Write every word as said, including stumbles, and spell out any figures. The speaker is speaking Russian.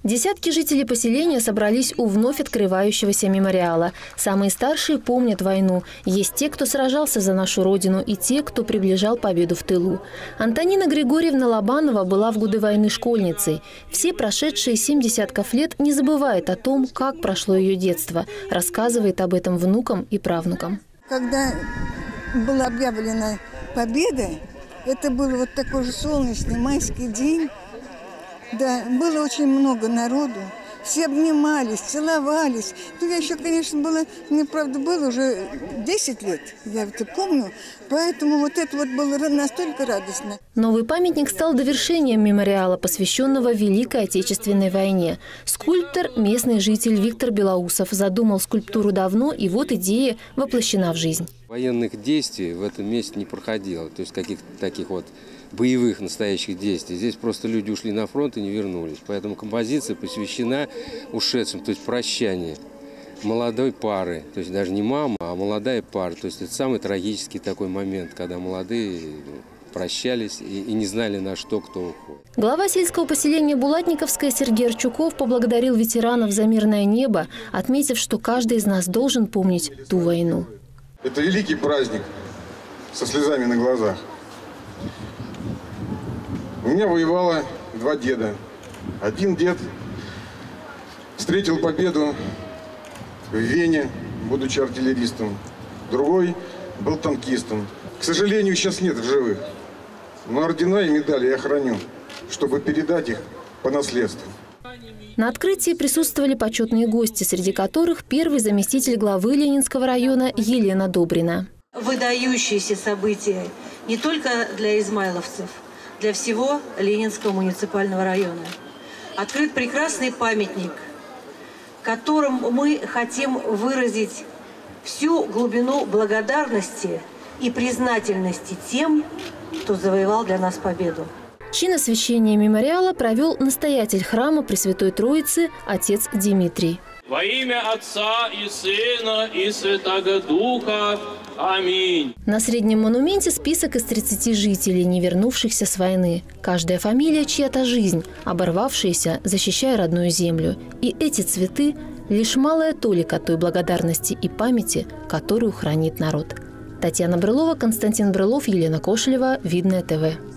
Десятки жителей поселения собрались у вновь открывающегося мемориала. Самые старшие помнят войну. Есть те, кто сражался за нашу родину, и те, кто приближал победу в тылу. Антонина Григорьевна Лобанова была в годы войны школьницей. Все прошедшие семь десятков лет не забывают о том, как прошло ее детство. Рассказывает об этом внукам и правнукам. Когда была объявлена победа, это был вот такой же солнечный майский день. Да, было очень много народу. Все обнимались, целовались. Ну, я еще, конечно, было, мне, правда, было уже десять лет, я это помню. Поэтому вот это вот было настолько радостно. Новый памятник стал довершением мемориала, посвященного Великой Отечественной войне. Скульптор, местный житель Виктор Белоусов, задумал скульптуру давно, и вот идея воплощена в жизнь. Военных действий в этом месте не проходило, то есть каких-то таких вот боевых настоящих действий. Здесь просто люди ушли на фронт и не вернулись. Поэтому композиция посвящена ушедшим, то есть прощание молодой пары. То есть даже не мама, а молодая пара. То есть это самый трагический такой момент, когда молодые прощались и, и не знали, на что кто уходит. Глава сельского поселения Булатниковское Сергей Арчуков поблагодарил ветеранов за мирное небо, отметив, что каждый из нас должен помнить ту войну. Это великий праздник со слезами на глазах. У меня воевало два деда. Один дед встретил победу в Вене, будучи артиллеристом. Другой был танкистом. К сожалению, сейчас нет в живых. Но ордена и медали я храню, чтобы передать их по наследству. На открытии присутствовали почетные гости, среди которых первый заместитель главы Ленинского района Елена Добрина. Выдающиеся события не только для измайловцев, для всего Ленинского муниципального района. Открыт прекрасный памятник, которым мы хотим выразить всю глубину благодарности и признательности тем, кто завоевал для нас победу. Чин освящения мемориала провел настоятель храма Пресвятой Троицы отец Дмитрий. Во имя Отца и Сына и Святаго Духа. Аминь. На среднем монументе список из тридцати жителей, не вернувшихся с войны. Каждая фамилия – чья-то жизнь, оборвавшаяся, защищая родную землю. И эти цветы – лишь малая толика той благодарности и памяти, которую хранит народ. Татьяна Брылова, Константин Брылов, Елена Кошелева, Видное ТВ.